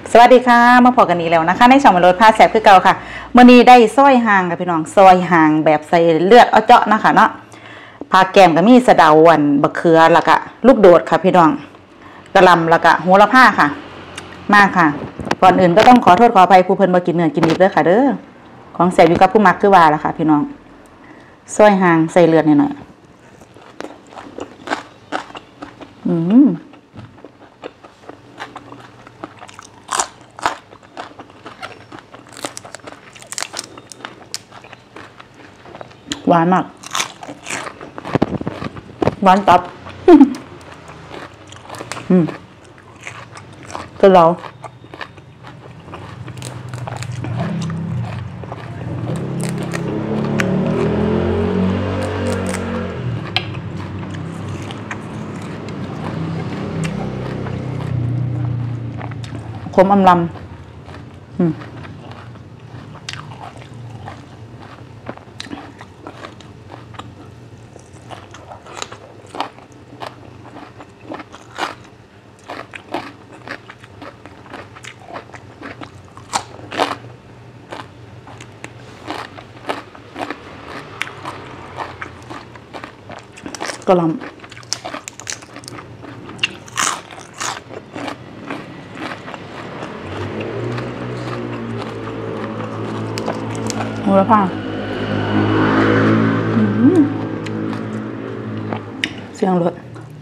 สวัสดีค่ะมาพอกันนี้แล้วนะคะในช่องมารถผ้าแสบคือเก่าค่ะมื่อนี้ได้ซอยห่างค่ะพี่น้องซอยห่างแบบใส่เลือดเอาเจาะนะคะเนาะพาแกมก็มีสะเดาวันบะเขือแล้วก็ลูกโดดค่ะพี่น้องกระลำแล้วก็โหระพาค่ะมากค่ะก่อนอื่นก็ต้องขอโทษขออภัยผู้เพิ่นบ่กินเนื้อกินดิบเด้อค่ะเด้อของแสบอยู่กับผู้มักคือว่าล่ะค่ะพี่น้องซอยห่างใส่เลือดหน่อยหวานมากหวานตับก็เราขมอำลำกระลำโหระพาเสียงรถ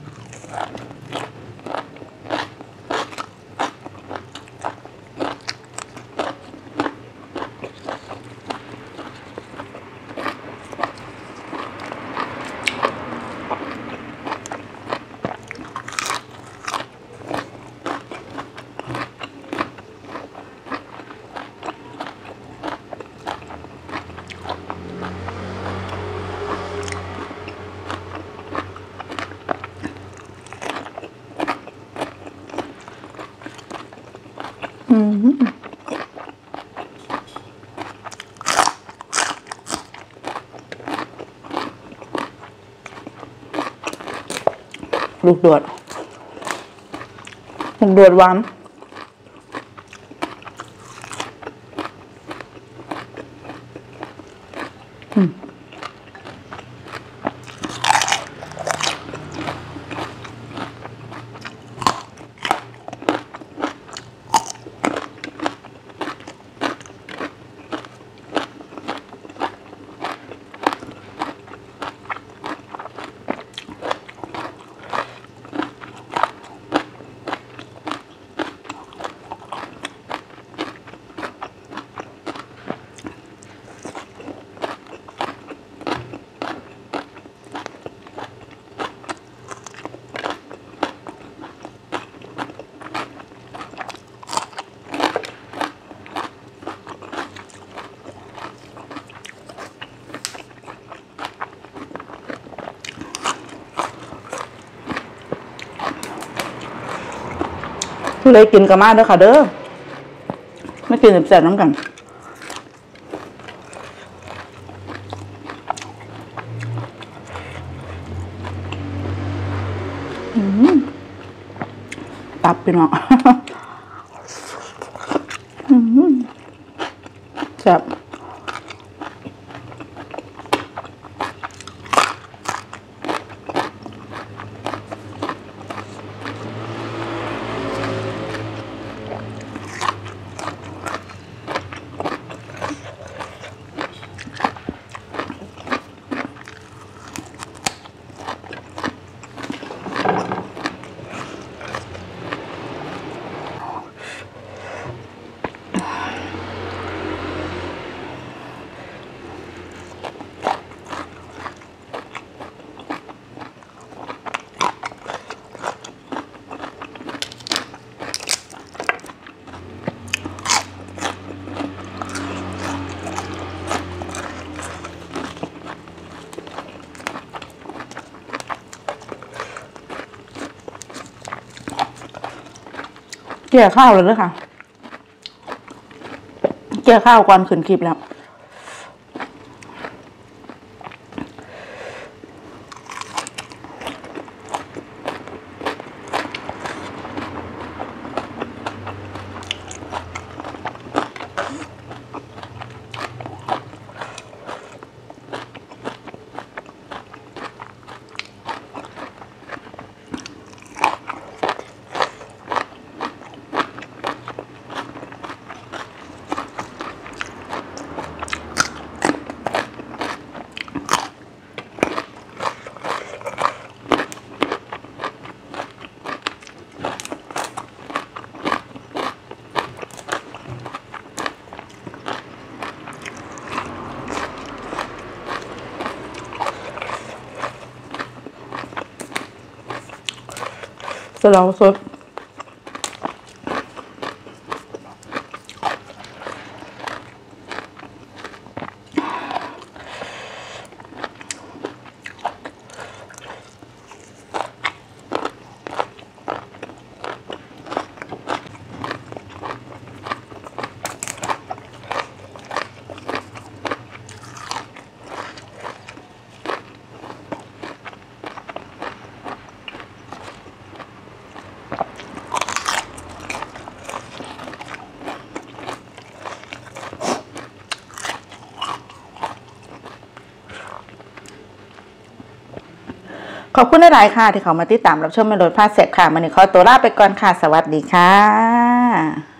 ลูกโดดหวานผู้ใดกินก็มาเด้อค่ะเด้อไม่กินแสบน้ำกันตับพี่น้องแซ่บเกี่ยข้าวเลยด้วยค่ะเกี่ยข้าวก่อนขึ้นคลิปแล้วะเดาสดขอบคุณหลายๆค่ะที่เขามาติดตามรับชมแม่รถพาแซ่บค่ะวันนี้ขอตัวลาไปก่อนค่ะสวัสดีค่ะ